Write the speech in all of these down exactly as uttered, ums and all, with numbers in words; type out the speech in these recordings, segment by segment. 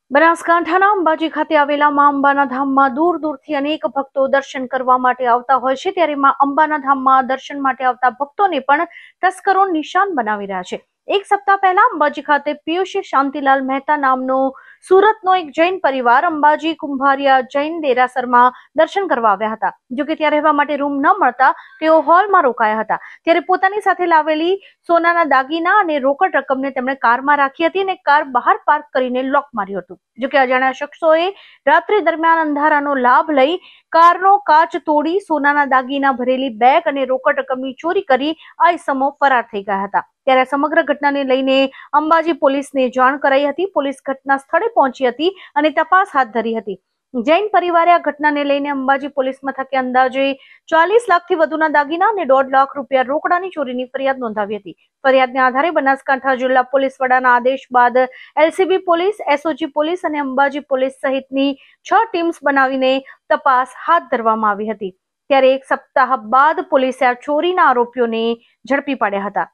બનાસકાંઠાના અંબાજી ખાતે આવેલા માં અંબાના ધામમાં દૂર દૂરથી અનેક ભક્તો દર્શન કરવા માટે આવતા હોય છે, ત્યારે માં અંબાના ધામમાં દર્શન માટે આવતા ભક્તોને પણ તસ્કરો નિશાન બનાવી રહ્યા છે। એક સપ્તાહ પહેલા અંબાજી ખાતે પિયુષ શાંતિલાલ મહેતા નામનો સુરતનો એક જૈન પરિવાર અંબાજી કુંભારિયા જૈન દેરાસરમાં દર્શન કરવા આવ્યા હતા। જોકે ત્યાં રહેવા માટે રૂમ ન મળતા તેઓ હોલમાં રોકાયા હતા। ત્યારે પોતાની સાથે લાવેલી સોનાના દાગીના અને રોકડ રકમને તેમણે કારમાં રાખી હતી અને કાર બહાર પાર્ક કરીને લોક માર્યું હતું। જોકે અજાણ્યા શખ્સોએ રાત્રિ દરમિયાન અંધારાનો લાભ લઈ કારનો કાચ તોડી સોનાના દાગીના ભરેલી બેગ અને રોકડ રકમની ચોરી કરી આ ઇસમો ફરાર થઈ ગયા હતા। ત્યારે સમગ્ર ઘટનાને લઈને અંબાજી પોલીસને જાણ કરાઈ હતી। પોલીસ ઘટના સ્થળે પહોંચી હતી અને તપાસ હાથ ધરી હતી। જૈન પરિવારે આ ઘટનાને લઈને અંબાજી પોલીસ મથકે અંદાજે ચાલીસ લાખથી વધુના દાગીના અને દોઢ લાખ રૂપિયા રોકડાની ચોરીની ફરિયાદ નોંધાવી હતી। ફરિયાદના આધારે બનાસકાંઠા જિલ્લા પોલીસ વડાના આદેશ બાદ એલસીબી પોલીસ, એસઓજી પોલીસ અને અંબાજી પોલીસ સહિતની છ ટીમ્સ બનાવીને તપાસ હાથ ધરવામાં આવી હતી। ત્યારે એક સપ્તાહ બાદ પોલીસે આ ચોરીના આરોપીઓને ઝડપી પાડ્યા હતા।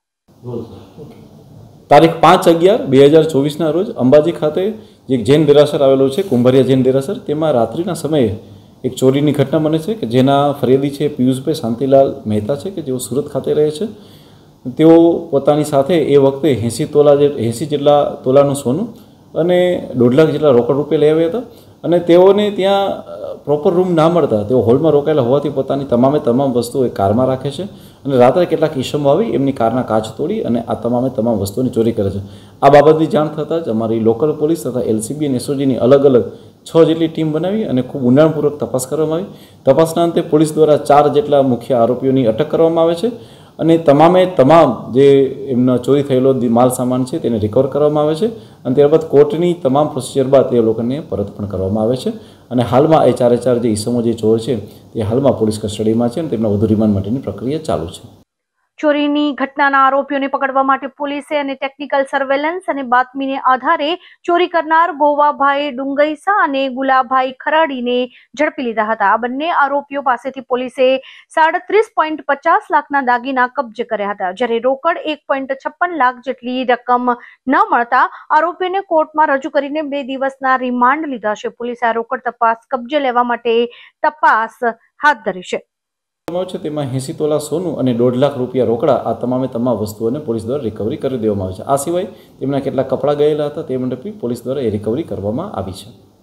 તારીખ પાંચ અગિયાર બે હજાર ચોવીસના રોજ અંબાજી ખાતે એક જૈન દેરાસર આવેલો છે, કુંભારિયા જૈન દેરાસર, તેમાં રાત્રિના સમયે એક ચોરીની ઘટના બને છે કે જેના ફરિયાદી છે પિયુષભાઈ શાંતિલાલ મહેતા છે કે જેઓ સુરત ખાતે રહે છે। તેઓ પોતાની સાથે એ વખતે એંસી તોલા જે એંસી જેટલા તોલાનું સોનું અને દોઢ લાખ જેટલા રોકડ રૂપિયા લઈ આવ્યા હતા અને તેઓને ત્યાં પ્રોપર રૂમ ના મળતા તેઓ હોલમાં રોકાયેલા હોવાથી પોતાની તમામે તમામ વસ્તુઓ કારમાં રાખે છે અને રાત્રે કેટલાક ઈસમો આવી એમની કારના કાચ તોડી અને આ તમામે તમામ વસ્તુઓની ચોરી કરે છે। આ બાબતની જાણ થતાં જ અમારી લોકલ પોલીસ તથા એલસીબી અને એસઓજીની અલગ અલગ છ જેટલી ટીમ બનાવી અને ખૂબ ઊંડાણપૂર્વક તપાસ કરવામાં આવી। તપાસના અંતે પોલીસ દ્વારા ચાર જેટલા મુખ્ય આરોપીઓની અટક કરવામાં આવે છે અને તમામે તમામ જે એમનો ચોરી થયેલો માલ સામાન છે તેને રિકવર કરવામાં આવે છે અને ત્યારબાદ કોર્ટની તમામ પ્રોસિજર બાદ તે લોકોને પરત પણ કરવામાં આવે છે અને હાલમાં એ ચારે ચાર જે ઈસમો જે ચોર છે તે હાલમાં પોલીસ કસ્ટડીમાં છે અને તેમના વધુ રિમાન્ડ માટેની પ્રક્રિયા ચાલુ છે। ચોરીની ઘટનાના આરોપીઓને પકડવા માટે પોલીસે અને ટેકનિકલ સર્વેલન્સ અને બાતમીને આધારે ચોરી કરનાર ગોવાભાઈ ડુંગઈસા અને ગુલાભાઈ ખરાડીને ઝડપી લીધા હતા। આ બંને આરોપીઓ પાસેથી પોલીસે સાડત્રીસ પોઈન્ટ પચાસ લાખના દાગીના કબજે કર્યા હતા, જ્યારે રોકડ એક પોઈન્ટ છપ્પન લાખ જેટલી રકમ ન મળતા આરોપીઓને કોર્ટમાં રજૂ કરીને બે દિવસના રિમાન્ડ લીધા છે। પોલીસે આ રોકડ તપાસ કબજે લેવા માટે તપાસ હાથ ધરી છે। છે તેમાં એંસી તોલા સોનું અને દોઢ લાખ રૂપિયા રોકડા આ તમામે તમામ વસ્તુઓને પોલીસ દ્વારા રિકવરી કરી દેવામાં આવી છે। આ સિવાય તેમના કેટલાક કપડાં ગયેલા હતા તે માટે પોલીસ દ્વારા એ રિકવરી કરવામાં આવી છે।